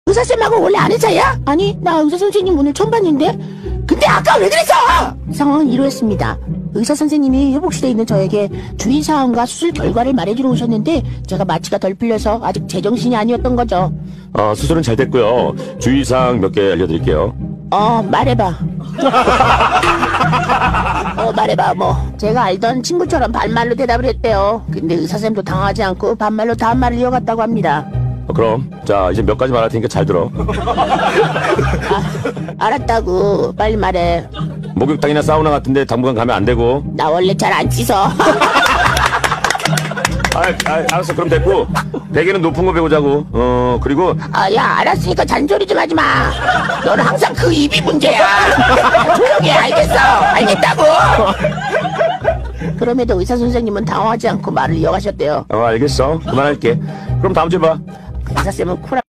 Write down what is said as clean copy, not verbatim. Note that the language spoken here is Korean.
의사쌤하고 원래 아는 사이야? 아니, 나 의사선생님 오늘 처음 봤는데? 근데 아까 왜 그랬어? 상황은 이러했습니다. 의사선생님이 회복실에 있는 저에게 주의사항과 수술 결과를 말해주러 오셨는데 제가 마취가 덜 풀려서 아직 제정신이 아니었던 거죠. 수술은 잘 됐고요. 주의사항 몇 개 알려드릴게요. 말해봐. 말해봐, 뭐. 제가 알던 친구처럼 반말로 대답을 했대요. 근데 의사쌤도 당하지 않고 반말로 다음 말을 이어갔다고 합니다. 그럼 자 이제 몇 가지 말할 테니까 잘 들어. 알았다고. 빨리 말해. 목욕탕이나 사우나 같은데 당분간 가면 안 되고. 나 원래 잘 안 씻어. 알았어. 그럼 됐고 베개는 높은 거 배우자고. 그리고 야, 알았으니까 잔소리 좀 하지 마. 너는 항상 그 입이 문제야. 조용히 해, 알겠어. 알겠다고. 그럼에도 의사 선생님은 당황하지 않고 말을 이어가셨대요. 알겠어. 그만할게. 그럼 다음 주에 봐. 의사쌤은 쿨하